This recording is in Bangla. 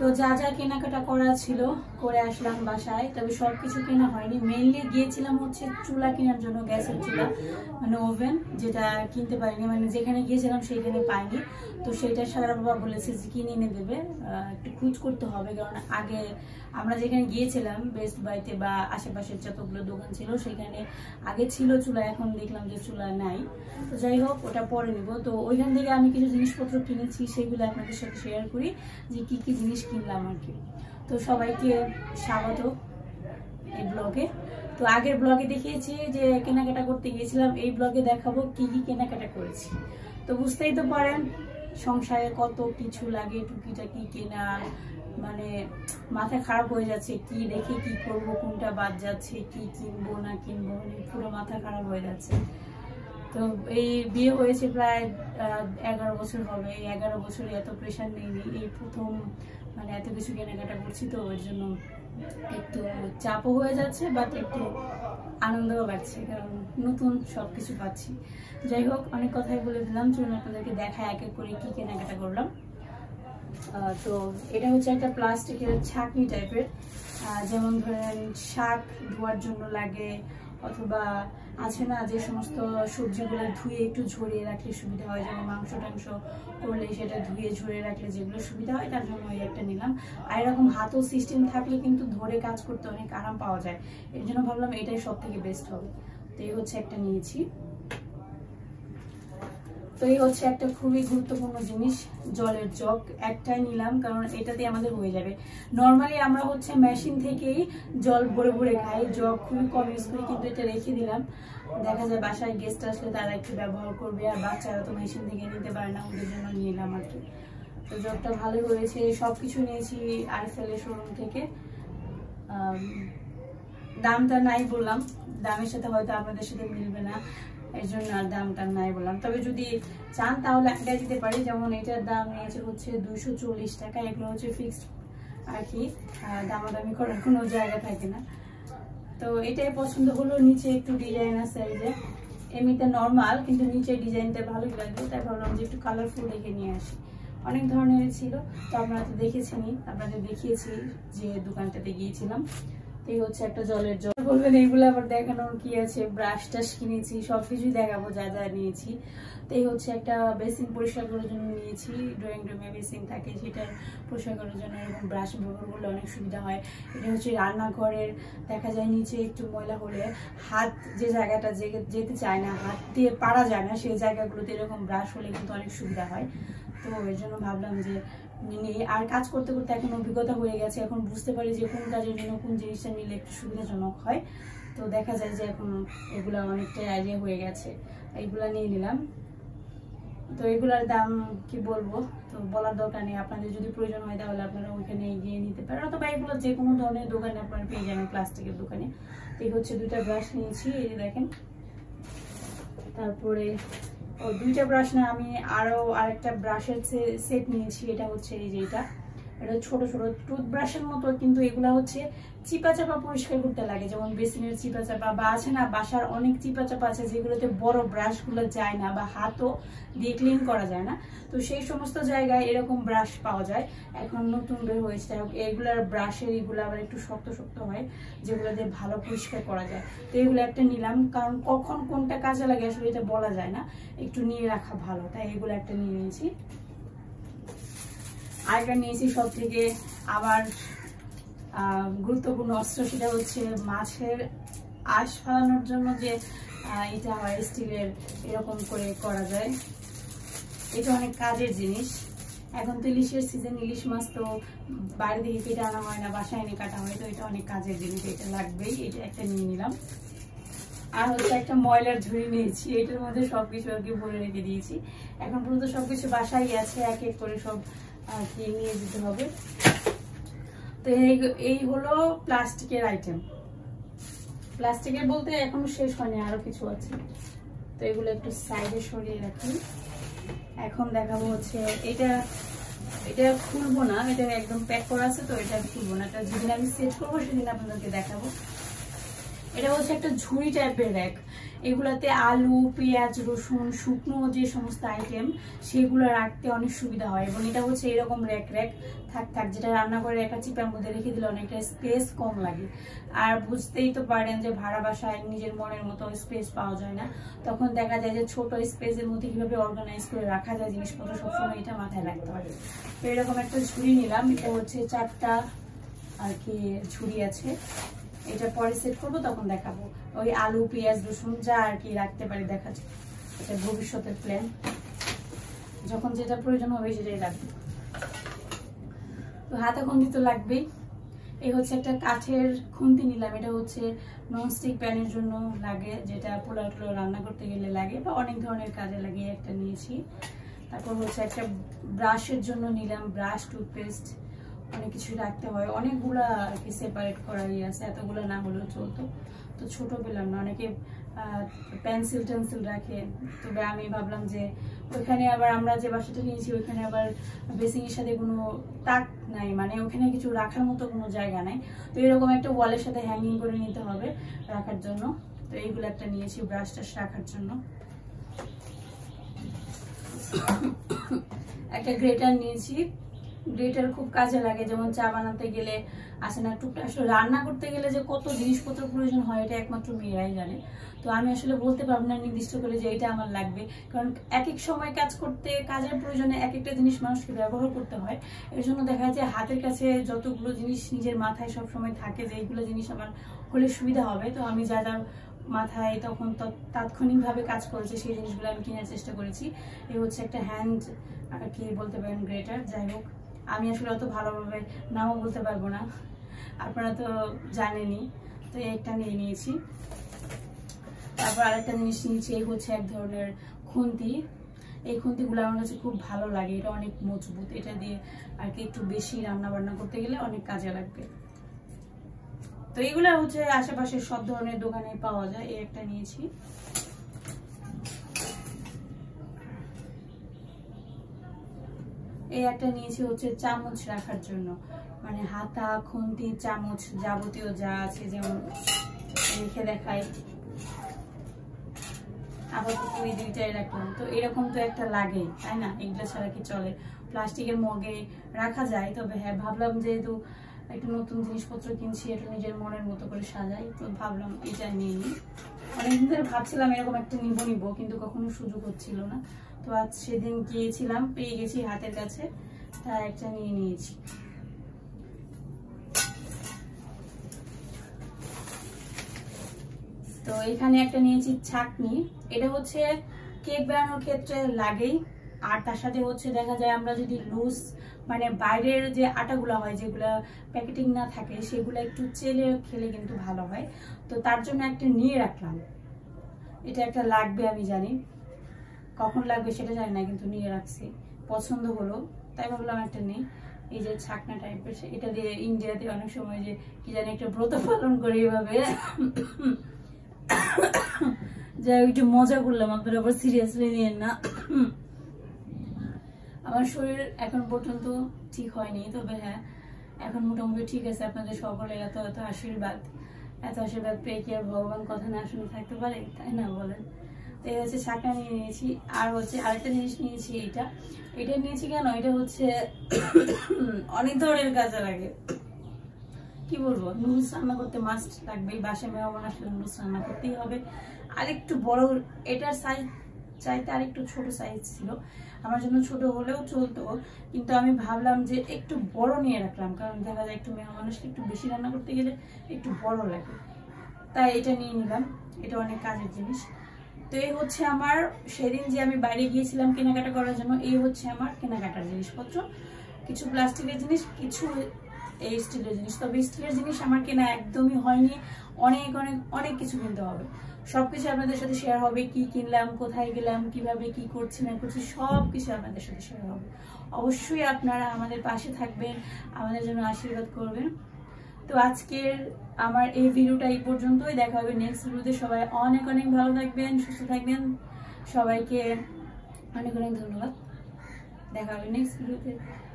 তো যা যা কেনাকাটা করা ছিল করে আসলাম বাসায়, তবে সবকিছু কেনা হয়নি। মেইনলি গিয়েছিলাম হচ্ছে চুলা কেনার জন্য, গ্যাসের চুলা মানে ওভেন, যেটা কিনতে পারিনি, মানে যেখানে গিয়েছিলাম সেইখানে পাইনি। তো সেটা সারা বাবা বলেছে যে কিনে এনে দেবে, একটু খোঁজ করতে হবে, কারণ আগে আমরা যেখানে গিয়েছিলাম বেস্ট বাইতে বা আশেপাশের যতগুলো দোকান ছিল সেখানে আগে ছিল চুলা, এখন দেখলাম যে চুলা নাই। তো যাই হোক, ওটা পরে নেব। তো ওইখান থেকে আমি কিছু জিনিসপত্র কিনেছি, সেগুলো আপনাদের সাথে শেয়ার করি যে কি কি জিনিস কিনলাম আর কি। তো সবাইকে স্বাগত এই ব্লগে। তো আগের ব্লগে দেখিয়েছি যে কেনাকাটা করতে গিয়েছিলাম, এই ব্লগে দেখাবো কি কি কেনাকাটা করেছি। তো বুঝতেই তো পারেন সংসারে কত কিছু লাগে, টুকিটাকি কেনা, মানে মাথা খারাপ হয়ে যাচ্ছে, কি রেখে কি করব, কোনটা বাদ যাচ্ছে, কি কিনবো না কিনবো, পুরো মাথা খারাপ হয়ে যাচ্ছে। তো এই বিয়ে হয়েছে প্রায় 11 বছর হবে, এই 11 বছরে এত প্রেশার নেইনি, এই প্রথম মানে এত কিছু কেনাকাটা করছি। তো ওই জন্য একটু চাপও হয়ে যাচ্ছে, বাট একটু আনন্দও লাগছে, কারণ নতুন সবকিছু পাচ্ছি। যাই হোক, অনেক কথাই বলে দিলাম, চলুন আপনাদেরকে দেখা এক এক করে কি কেনাকাটা করলাম। তো এটা হচ্ছে একটা প্লাস্টিকের ছাঁকনি টাইপের, যেমন ধরেন শাক ধোয়ার জন্য লাগে, অথবা আছে না যে সমস্ত সবজিগুলো ধুয়ে একটু ঝরিয়ে রাখলে সুবিধা হয়, যেমন মাংস টাংস করলে সেটা ধুয়ে ঝরিয়ে রাখলে যেগুলো সুবিধা হয়, তার জন্য ওই একটা নিলাম। আর এরকম হাতও সিস্টেম থাকলে কিন্তু ধরে কাজ করতে অনেক আরাম পাওয়া যায়, এর জন্য ভাবলাম এটাই সব থেকে বেস্ট হবে। তো এই হচ্ছে একটা নিয়েছি। তো এই হচ্ছে একটা খুবই গুরুত্বপূর্ণ জিনিস, জলের জগ একটাই নিলাম, কারণ এটাতে আমাদের হয়ে যাবে। নর্মালি আমরা হচ্ছে মেশিন থেকেই জল ভরে ভরে খাই, জগ খুবই কম ইউজ করি, কিন্তু এটা রেখে দিলাম, দেখা যায় বাসায় গেস্ট আসলে তারা একটু ব্যবহার করবে, আর বাচ্চারা তো মেশিন থেকে নিতে পারে না, ওদের জন্য নিলাম আর কি। তো জগটা ভালো হয়েছে। সবকিছু নিয়েছি আরএফএল এর শোরুম থেকে। দামটা নাই বললাম, দামের সাথে হয়তো আপনাদের সাথে মিলবে না, এর জন্য আর দামটা নাই বললাম। তবে যদি চান তাহলে একটা দিতে পারি, যেমন এটার দাম নিয়েছে হচ্ছে 240 টাকা। এগুলো হচ্ছে ফিক্সড আর কি, দামাদামি করার কোনো জায়গা থাকে না। তো এটাই পছন্দ হলো, নিচে একটু ডিজাইন আছে, এই যে এমনিতে নর্মাল, কিন্তু নিচে ডিজাইনটা ভালোই লাগলো, তাই ভাবলাম যে একটু কালারফুল রেখে নিয়ে আসি। অনেক ধরনের ছিল, তো আপনারা তো দেখেছেনই, আপনাদের দেখিয়েছি যে দোকানটাতে গিয়েছিলাম। এই হচ্ছে একটা জলের জগ। বলবেন এইগুলো আবার দেখানোর কি আছে, ব্রাশ টাশ কিনেছি, সবকিছুই দেখাবো যা যা নিয়েছি। তো এই হচ্ছে একটা বেসিন পরিষ্কার করার জন্য নিয়েছি, ড্রয়িং রুমে বেসিন থাকে, সেটা পরিষ্কার করার জন্য এরকম ব্রাশ ব্যবহার করলে অনেক সুবিধা হয়। এটা হচ্ছে রান্নাঘরের, দেখা যায় নিচে একটু ময়লা হলে হাত যে জায়গাটা যেতে চায় না, হাত দিয়ে পারা যায় না, সেই জায়গাগুলোতে এরকম ব্রাশ হলে কিন্তু অনেক সুবিধা হয়। তো এই জন্য ভাবলাম যে আর কাজ করতে করতে এখন অভিজ্ঞতা হয়ে গেছে, এখন বুঝতে পারি যে কোন কাজের জন্য কোন জিনিসটা নিলে একটু সুবিধাজনক হয়। তো দেখা যায় যে এখন এগুলা অনেকটাই আইডিয়া হয়ে গেছে, এগুলা নিয়ে নিলাম। তো এগুলার দাম কি বলবো, তো বলার দরকার নেই, আপনাদের যদি প্রয়োজন হয় তাহলে আপনারা ওইখানে গিয়ে নিতে পারেন, অথবা এগুলো যে কোনো ধরনের দোকানে আপনারা পেয়ে যাবেন, প্লাস্টিকের দোকানে। তো এই হচ্ছে 2টা ব্রাশ নিয়েছি, এই যে দেখেন। তারপরে ও 2টা ব্রাশ না, আমি আরো আরেকটা ব্রাশের সেট নিয়েছি। এটা হচ্ছে এই যে এটা ছোট ছোট টুথব্রাশের মতো, কিন্তু এগুলা হচ্ছে চিপা চাপা পরিষ্কার করতে লাগে, যেমন বেসিনের চিপা চাপা, বা আছে না বাসার অনেক চিপা চাপা আছে যেগুলোতে বড় ব্রাশ গুলো যায় না, বা হাতও দিয়ে ক্লিন করা যায় না। তো সেই সমস্ত জায়গায় এরকম ব্রাশ পাওয়া যায়, এখন নতুন বের হয়েছে। এগুলার ব্রাশের এগুলো আবার একটু শক্ত শক্ত হয়, যেগুলো দিয়ে ভালো পরিষ্কার করা যায়। তো এগুলো একটা নিলাম, কারণ কখন কোনটা কাজে লাগে আসলে এটা বলা যায় না, একটু নিয়ে রাখা ভালো, তাই এগুলো একটা নিয়ে নিয়েছি। আরেকটা নিয়েছি সব থেকে আবার গুরুত্বপূর্ণ অস্ত্র, সেটা হচ্ছে মাছের আঁশ ফালানোর জন্য যে এটা হয় স্টিলের, এরকম করে করা যায়। এটা অনেক কাজের জিনিস, এখন তো ইলিশের সিজন, ইলিশ মাছ তো বাইরে থেকে কেটে আনা হয় না, বাসায় এনে কাটা হয়, তো এটা অনেক কাজের জিনিস, এটা লাগবেই, এটা একটা নিয়ে নিলাম। আর হচ্ছে একটা ময়লার ঝুড়ি নিয়েছি, এটার মধ্যে সবকিছু আর কি ভরে রেখে দিয়েছি, এখন পর্যন্ত সবকিছু বাসায় আছে, এক এক করে সব আর কি নিয়ে যেতে হবে। তো এই হলো প্লাস্টিকের আইটেম। প্লাস্টিকের বলতে এখনো শেষ হয়নি, আরো কিছু আছে, তো এগুলো একটু সাইডে সরিয়ে রাখি। এখন দেখাবো হচ্ছে এটা খুলবো না, এটা একদম প্যাক করা আছে, তো এটা খুলবো না, এটা যেদিন আমি সেট করবো সেদিন আপনাদেরকে দেখাবো। এটা হচ্ছে একটা ঝুড়ি টাইপের র্যাক। এগুলাতে আলু, পেঁয়াজ, রসুন, শুকনো যে সমস্ত আইটেম সেগুলো রাখতে অনেক সুবিধা হয়। এবং এটা হচ্ছে এরকম র্যাক থাক যেটা রান্না করে একটা চিপার মধ্যে রেখে দিলে অনেকটা স্পেস কম লাগে। আর বুঝতেই তো পারেন যে ভাড়া বাসায় নিজের মনের মতো স্পেস পাওয়া যায় না, তখন দেখা যায় যে ছোট স্পেসের মধ্যে কিভাবে অর্গানাইজ করে রাখা যায় জিনিসপত্র, সবসময় এটা মাথায় রাখতে হবে। তো এরকম একটা ঝুড়ি নিলাম। এটা হচ্ছে 4টা আর কি ঝুড়ি আছে। এটা পরে সেট করবো, তখন দেখাবো। ওই আলু, পেঁয়াজ, রসুন যা আর কি রাখতে পারি দেখা যায়। এটা ভবিষ্যতের প্ল্যান, যখন যেটা প্রয়োজন হবে সেটাই রাখবো। তো হাতা খুন্তি তো লাগবেই। এই হচ্ছে একটা কাঠের খুন্তি নিলাম। এটা হচ্ছে ননস্টিক প্যানের জন্য লাগে, যেটা পোলাও টোলাও রান্না করতে গেলে লাগে বা অনেক ধরনের কাজে লাগে, একটা নিয়েছি। তারপর হচ্ছে একটা ব্রাশের জন্য নিলাম, ব্রাশ, টুথপেস্ট, অনেক কিছু রাখতে হয়, অনেকগুলা আর কি সেপারেট করারই আছে, এতগুলো না হলেও চলতো। তো ছোট পেলাম না, অনেকে পেন্সিল টেন্সিল রাখে, তবে আমি ভাবলাম যে ওইখানে আবার আমরা যে বাসাটা নিয়েছি ওইখানে আবার বেসিং এর সাথে কোনো তাক নাই, মানে ওখানে কিছু রাখার মতো কোনো জায়গা নাই। তো এরকম একটা ওয়ালের সাথে হ্যাঙ্গিং করে নিতে হবে রাখার জন্য। তো এইগুলো একটা নিয়েছি ব্রাশ টাশ রাখার জন্য। একটা গ্রেটার নিয়েছি। গ্রেটার খুব কাজে লাগে, যেমন চা বানাতে গেলে আসে না টুকটাক, আসলে রান্না করতে গেলে যে কত জিনিসপত্র প্রয়োজন হয় এটা একমাত্র মেয়েরাই জানে। তো আমি আসলে বলতে পারবো না নির্দিষ্ট করে যে এটা আমার লাগবে, কারণ এক এক সময় কাজ করতে কাজের প্রয়োজনে এক একটা জিনিস মানুষকে ব্যবহার করতে হয়। এর জন্য দেখা যায় হাতের কাছে যতগুলো জিনিস নিজের মাথায় সব সময় থাকে যে এইগুলো জিনিস আমার হলে সুবিধা হবে, তো আমি যা যা মাথায় তখন তাৎক্ষণিকভাবে কাজ করেছে সেই জিনিসগুলো আমি কেনার চেষ্টা করেছি। এই হচ্ছে একটা হ্যান্ড আর কি বলতে পারেন গ্রেটার। যাই হোক, আমি আসলে অত ভালোভাবে নামও বলতে পারবো না, আপনারা তো জানেনই। তো একটা নিয়ে নিয়েছি। তারপর আরেকটা জিনিস নিয়েছি, এই হচ্ছে এক ধরনের খুন্তি। এই খুন্তিগুলো আমার কাছে খুব ভালো লাগে, এটা অনেক মজবুত, এটা দিয়ে আর কি একটু বেশি রান্না বান্না করতে গেলে অনেক কাজে লাগবে। তো এগুলো হচ্ছে আশেপাশে সব ধরনের দোকানে পাওয়া যায়। এই একটা নিয়েছি। এই একটা নিয়েছি হচ্ছে চামচ রাখার জন্য, মানে হাতা, খুন্তি, চামচ যাবতীয় যা আছে, যেমন রেখে দেখাই আপাতত ওই দুইটাই রাখলাম। তো এরকম তো একটা লাগেই, তাই না? এগুলো ছাড়া কি চলে? প্লাস্টিকের মগে রাখা যায়, তবে হ্যাঁ ভাবলাম যেহেতু একটু নতুন জিনিসপত্র কিনছি, একটু নিজের মনের মতো করে সাজাই, তো ভাবলাম এটা নিয়ে নিই। অনেকদিন ধরে ভাবছিলাম এরকম একটা নিব, কিন্তু কখনো সুযোগ হচ্ছিল না। তো আজ সেদিন গিয়েছিলাম, পেয়ে গেছি হাতের কাছে, তাই একটা নিয়ে নিয়েছি। তো এখানে একটা নিয়েছি ছাঁকনি। এটা হচ্ছে কেক বানানোর ক্ষেত্রে লাগেই। আর তার সাথে হচ্ছে দেখা যায় আমরা যদি লুজ মানে বাইরের যে আটাগুলো হয়, যেগুলো প্যাকেটিং না থাকে, সেগুলো একটু চেলে খেলে কিন্তু ভালো হয়। তো তার জন্য একটা নিয়ে রাখলাম। এটা একটা লাগবে, আমি জানি কখন লাগবে সেটা জানি না, কিন্তু নিয়ে রাখছি, পছন্দ হলো তাই ভাবলাম একটা নেই। এই যে ছাকনা টাইপের, এটা দিয়ে ইন্ডিয়াতে অনেক সময় যে কি জানি একটা ব্রত পালন করে এইভাবে, যা একটু মজা করলাম, আপনারা আবার সিরিয়াসলি নিয়েন না। আমার শরীর এখন পর্যন্ত ঠিক হয়নি, তবে হ্যাঁ এখন মোটামুটি ঠিক আছে। আপনাদের সকলের এত আশীর্বাদ পেয়ে কি আর ভগবান কথা না শুনে থাকতে পারে, তাই না বলেন? তো এই হচ্ছে ছাকনা নিয়ে নিয়েছি। আর হচ্ছে আরেকটা জিনিস নিয়েছি, এটা নিয়েছি কেন, এটা হচ্ছে অনেক ধরনের কাজে লাগে। কি বলবো, নুডলস রান্না করতে মাস্ট লাগবে, বাসায় মেহমান আসলে নুডলস রান্না করতেই হবে। আরেকটু বড়, এটার সাইজ চাইতে আরেকটু ছোট সাইজ ছিল, আমার জন্য ছোট হলেও চলতো, কিন্তু আমি ভাবলাম যে একটু বড় নিয়ে রাখলাম, কারণ দেখা যায় একটু মেহমান আসলে একটু বেশি রান্না করতে গেলে একটু বড় লাগে, তাই এটা নিয়ে নিলাম। এটা অনেক কাজের জিনিস। তো এই হচ্ছে আমার সেদিন যে আমি বাইরে গিয়েছিলাম কেনাকাটা করার জন্য, এই হচ্ছে আমার কেনাকাটার জিনিসপত্র। কিছু প্লাস্টিকের জিনিস, কিছু এই স্টিলের জিনিস। তবে স্টিলের জিনিস আমার কেনা একদমই হয়নি, অনেক অনেক অনেক কিছু কিনতে হবে। সবকিছু আপনাদের সাথে শেয়ার হবে, কি কিনলাম, কোথায় গেলাম, কিভাবে কি করছি না করছি, সবকিছু আপনাদের সাথে শেয়ার হবে। অবশ্যই আপনারা আমাদের পাশে থাকবেন, আমাদের জন্য আশীর্বাদ করবেন। তো আজকের আমার এই ভিডিওটা এই পর্যন্তই, দেখা হবে নেক্সট ভিডিওতে। সবাই অনেক অনেক ভালো থাকবেন, সুস্থ থাকবেন, সবাইকে অনেক অনেক ধন্যবাদ। দেখা হবে নেক্সট ভিডিওতে।